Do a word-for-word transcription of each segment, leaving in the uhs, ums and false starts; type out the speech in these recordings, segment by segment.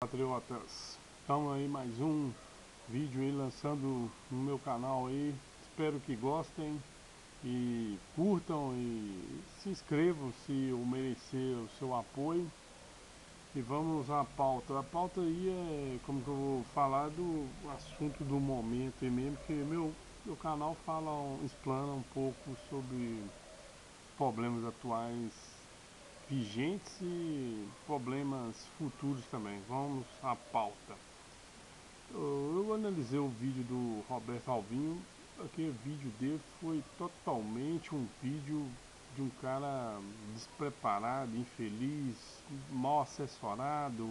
Patriotas, então aí mais um vídeo aí lançando no meu canal aí. Espero que gostem e curtam e se inscrevam se eu merecer o seu apoio. E vamos à pauta. A pauta aí é como que eu vou falar do assunto do momento aí mesmo, que meu, meu canal fala, explana um pouco sobre problemas atuais vigentes e problemas futuros também. Vamos à pauta. Eu, eu analisei o vídeo do Roberto Alvinho. Aquele vídeo dele foi totalmente um vídeo de um cara despreparado, infeliz, mal assessorado,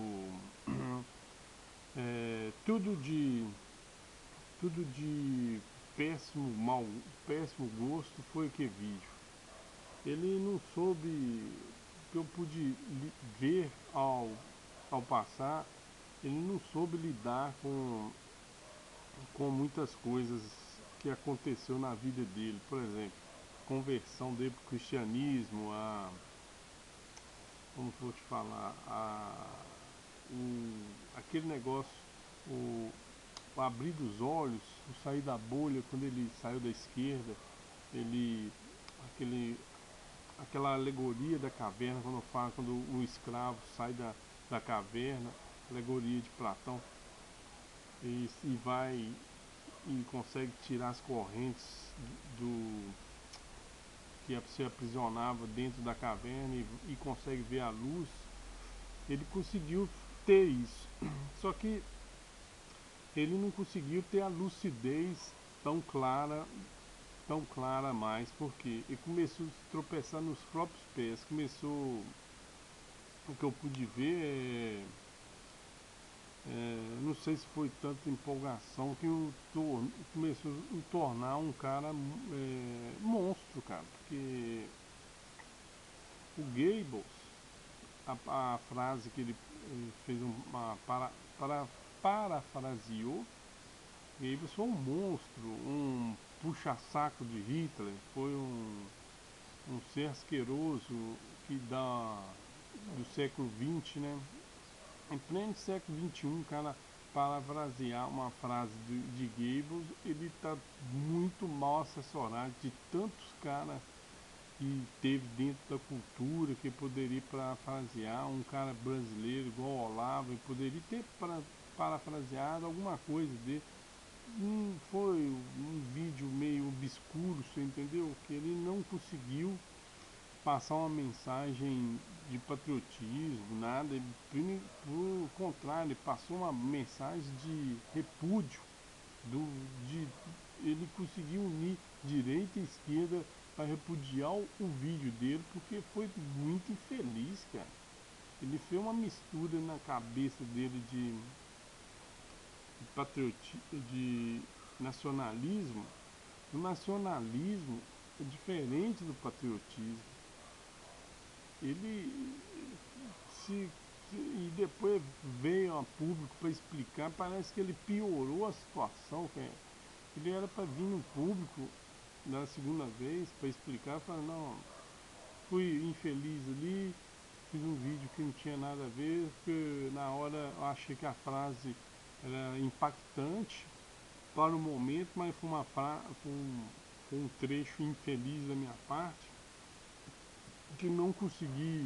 é, tudo de tudo de péssimo, mal, péssimo gosto foi aquele vídeo. Ele não soube, que eu pude ver ao, ao passar, ele não soube lidar com, com muitas coisas que aconteceu na vida dele. Por exemplo, conversão dele para o cristianismo, a, como vou te falar, a, o, aquele negócio, o, o abrir dos olhos, o sair da bolha, quando ele saiu da esquerda, ele, aquele, aquela alegoria da caverna, quando fala, quando o escravo sai da, da caverna, alegoria de Platão, e, e vai e consegue tirar as correntes do, do que se aprisionava dentro da caverna e, e consegue ver a luz. Ele conseguiu ter isso, só que ele não conseguiu ter a lucidez tão clara, tão clara mais, porque ele começou a se tropeçar nos próprios pés. Começou, o que eu pude ver é, é, não sei se foi tanta empolgação que o tor começou a tornar um cara é, monstro, cara, porque o Goebbels, a, a frase que ele, ele fez uma para, para, parafraseou, Goebbels foi um monstro, um puxa-saco de Hitler, foi um, um ser asqueroso que dá do século vinte, né? Em pleno século vinte e um, cara, parafrasear uma frase de, de Goebbels, ele está muito mal assessorado de tantos caras que teve dentro da cultura que poderia parafrasear. Um cara brasileiro igual o Olavo, ele poderia ter para, parafraseado alguma coisa dele. Hum, foi um vídeo meio obscuro, você entendeu? Que ele não conseguiu passar uma mensagem de patriotismo, nada. Ele, por contrário, ele passou uma mensagem de repúdio. Do, de, ele conseguiu unir direita e esquerda para repudiar o, o vídeo dele, porque foi muito infeliz, cara. Ele fez uma mistura na cabeça dele de, de patriotismo, de nacionalismo. O nacionalismo é diferente do patriotismo. Ele se, se e depois veio a público para explicar, parece que ele piorou a situação. Que ele era para vir no público na segunda vez para explicar, falar, não, fui infeliz ali, fiz um vídeo que não tinha nada a ver, porque na hora eu achei que a frase era impactante para o momento, mas foi uma fra foi um, foi um trecho infeliz da minha parte, que não consegui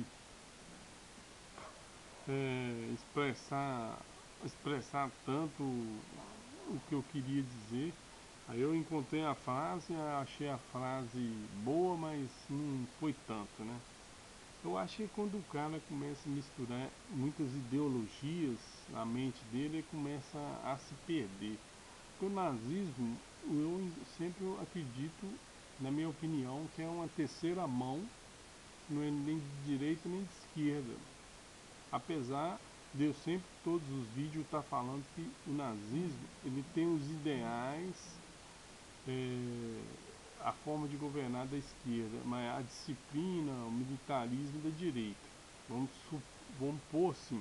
é, expressar, expressar tanto o que eu queria dizer. Aí eu encontrei a frase, achei a frase boa, mas não foi tanto, né? Eu acho que quando o cara começa a misturar muitas ideologias na mente dele, ele começa a se perder. Porque o nazismo, eu sempre acredito, na minha opinião, que é uma terceira mão, não é nem de direita nem de esquerda. Apesar de eu sempre, todos os vídeos, estar tá falando que o nazismo, ele tem os ideais, é, a forma de governar da esquerda, mas a disciplina, o militarismo da direita. Vamos, vamos pôr assim.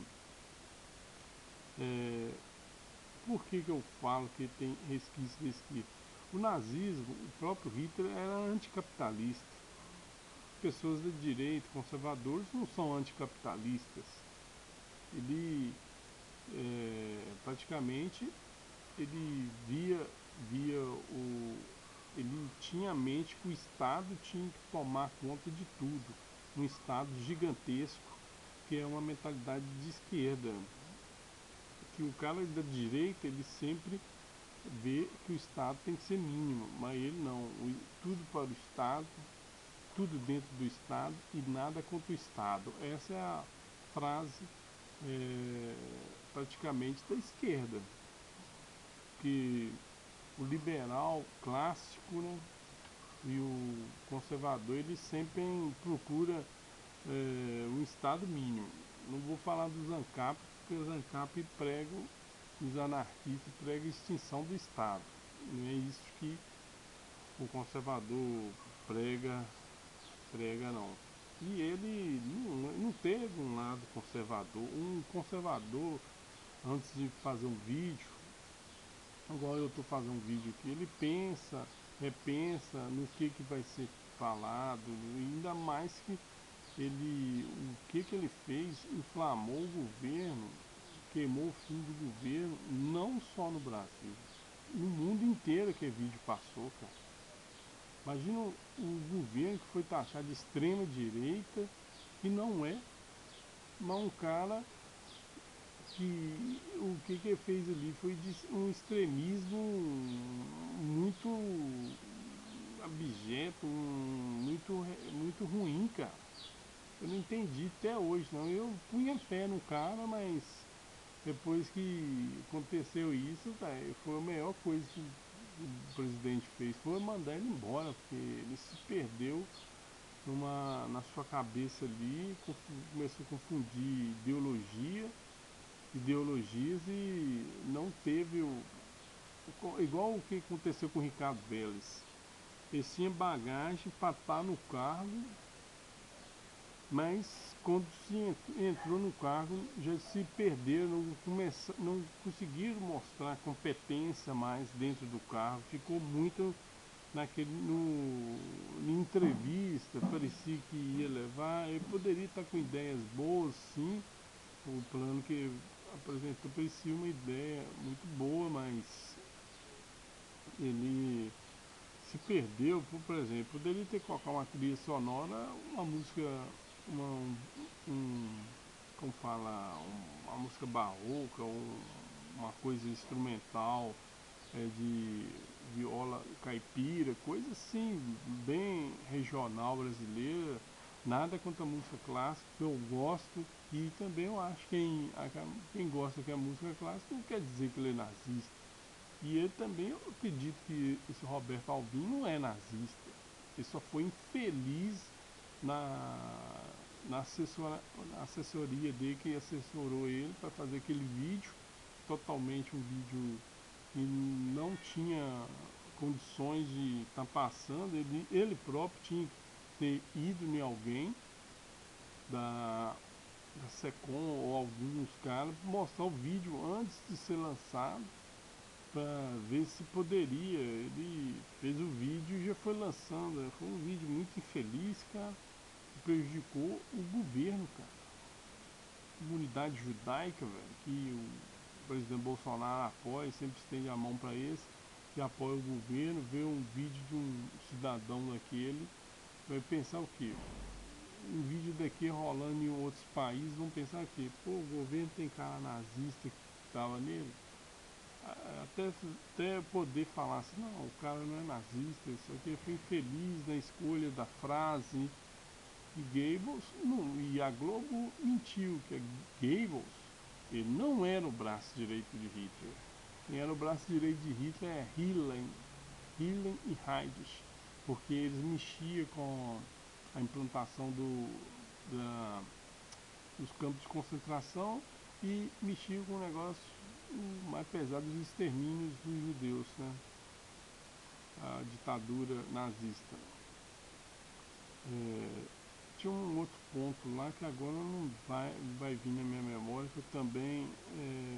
É, por que, que eu falo que tem resquício da esquerda? O nazismo, o próprio Hitler era anticapitalista. Pessoas da direita, conservadores, não são anticapitalistas. Ele, é, praticamente ele via, via o, ele tinha a mente que o Estado tinha que tomar conta de tudo, um Estado gigantesco, que é uma mentalidade de esquerda, que o cara da direita ele sempre vê que o Estado tem que ser mínimo, mas ele não, o, tudo para o Estado, tudo dentro do Estado e nada contra o Estado. Essa é a frase é, praticamente da esquerda, que o liberal clássico, né, e o conservador ele sempre procura é, um Estado mínimo. Não vou falar dos ANCAP, porque os ANCAP pregam, os anarquistas pregam a extinção do Estado. Não é isso que o conservador prega, prega não. E ele não, não teve um lado conservador. Um conservador, antes de fazer um vídeo, igual eu estou fazendo um vídeo aqui, ele pensa, repensa no que, que vai ser falado, ainda mais que ele, o que, que ele fez inflamou o governo, queimou o fim do governo, não só no Brasil, no mundo inteiro que vídeo passou, cara. Imagina o, o governo que foi taxado de extrema direita, que não é, mas um cara que o que, que ele fez ali foi de um extremismo muito abjeto, um, muito, muito ruim, cara. Eu não entendi até hoje, não. Eu punha fé no cara, mas depois que aconteceu isso, véio, foi a melhor coisa que o presidente fez, foi mandar ele embora, porque ele se perdeu numa, na sua cabeça ali, começou a confundir ideologia, ideologias e não teve o, igual o que aconteceu com o Ricardo Vélez. Ele tinha bagagem para estar no cargo, mas quando se entrou no cargo já se perderam, não, começa, não conseguiram mostrar competência mais dentro do cargo, ficou muito naquele, no, em entrevista, parecia que ia levar, ele poderia estar com ideias boas sim, o plano que apresentou parecia uma ideia muito boa, mas ele se perdeu, por exemplo, poderia ter colocado uma trilha sonora, uma música, uma, um, como fala, um, uma música barroca, um, uma coisa instrumental, é, de viola caipira, coisa assim, bem regional brasileira, nada contra a música clássica, que eu gosto, e também eu acho que quem, quem gosta que a música clássica não quer dizer que ele é nazista. E ele também, eu acredito que esse Roberto Alvim não é nazista. Ele só foi infeliz na, na, assessora, na assessoria dele, que assessorou ele para fazer aquele vídeo, totalmente um vídeo que não tinha condições de estar tá passando. Ele, ele próprio tinha que ter ido em alguém da, da SECOM ou alguns caras mostrar o vídeo antes de ser lançado, para ver se poderia. Ele fez o vídeo e já foi lançando. Foi um vídeo muito infeliz, cara, que prejudicou o governo, cara. Comunidade judaica, velho, que o presidente Bolsonaro apoia, sempre estende a mão para esse, que apoia o governo, vê um vídeo de um cidadão daquele, vai pensar o quê? Um vídeo daqui rolando em outros países, vão pensar o quê? Pô, o governo tem cara nazista que estava nele. Até, até poder falar assim, não, o cara não é nazista, isso aqui foi infeliz na escolha da frase. E Goebbels, não, e a Globo mentiu, que a Goebbels, ele não era o braço direito de Hitler. Quem era o braço direito de Hitler é Hillen, Hillen e Heydrich, porque eles mexiam com a implantação do, da, dos campos de concentração e mexiam com o negócio mais pesado dos extermínios dos judeus, né? A ditadura nazista. É, tinha um outro ponto lá que agora não vai, vai vir na minha memória, que eu também é,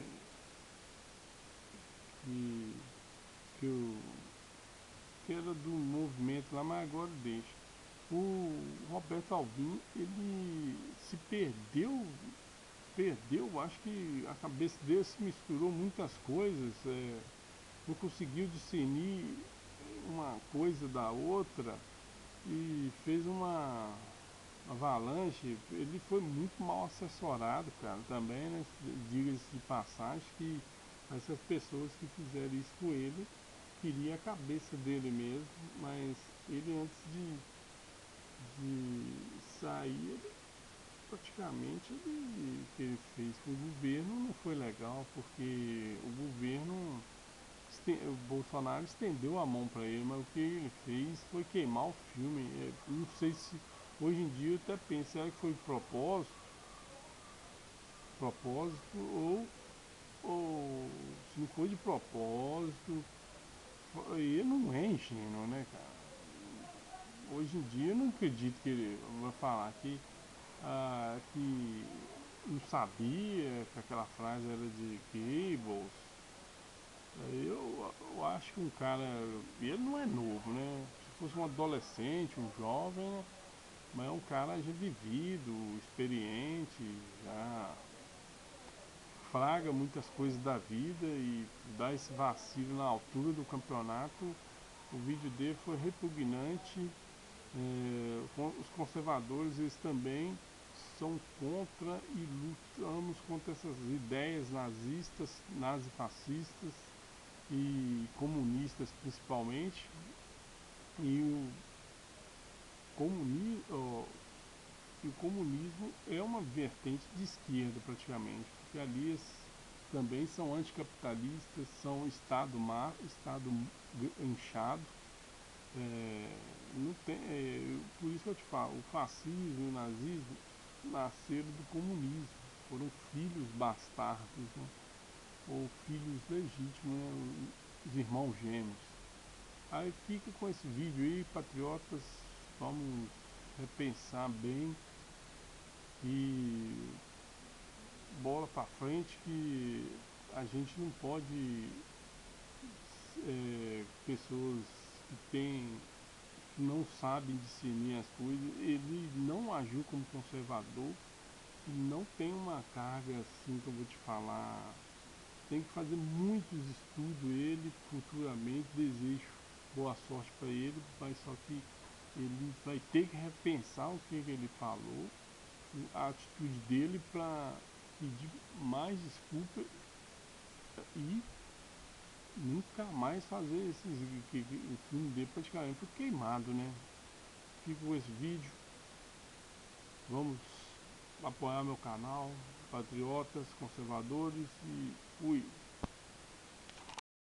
que, que, eu, que era do movimento lá, mas agora deixa. O Roberto Alvim, ele se perdeu perdeu, acho que a cabeça dele se misturou muitas coisas, é, não conseguiu discernir uma coisa da outra e fez uma avalanche. Ele foi muito mal assessorado, cara, também, né? Diga-se de passagem que essas pessoas que fizeram isso com ele queria a cabeça dele mesmo, mas ele antes de, de sair, ele, praticamente ele, o que ele fez com o governo não foi legal, porque o governo, o Bolsonaro estendeu a mão para ele, mas o que ele fez foi queimar o filme. É, não sei se hoje em dia eu até penso, será que foi de propósito, propósito ou, ou se não foi de propósito, ele não é ingênuo, né, cara? Hoje em dia eu não acredito que ele vai falar que, ah, que não sabia que aquela frase era de Goebbels. Eu, eu acho que um cara, ele não é novo, né? Se fosse um adolescente, um jovem, né? Mas é um cara já vivido, experiente, já fraga muitas coisas da vida e dá esse vacilo na altura do campeonato. O vídeo dele foi repugnante. É, os conservadores, eles também são contra e lutamos contra essas ideias nazistas, nazifascistas e comunistas principalmente. E o, comuni, oh, e o comunismo é uma vertente de esquerda praticamente, porque ali eles também são anticapitalistas, são Estado mar, Estado inchado. É, não tem, é, por isso que eu te falo, o fascismo e o nazismo nasceram do comunismo, foram filhos bastardos, né? Ou filhos legítimos, né? Os irmãos gêmeos. Aí fica com esse vídeo aí, patriotas, vamos repensar bem e bola pra frente, que a gente não pode, é, pessoas que têm, que não sabem discernir as coisas, ele não agiu como conservador e não tem uma carga assim que eu vou te falar. Tem que fazer muitos estudos ele futuramente, desejo boa sorte para ele, mas só que ele vai ter que repensar o que, que ele falou, a atitude dele para pedir mais desculpa e nunca mais fazer esses, que, que, o filme dele praticamente foi queimado, né? Fico com esse vídeo, vamos apoiar meu canal, patriotas, conservadores, e fui!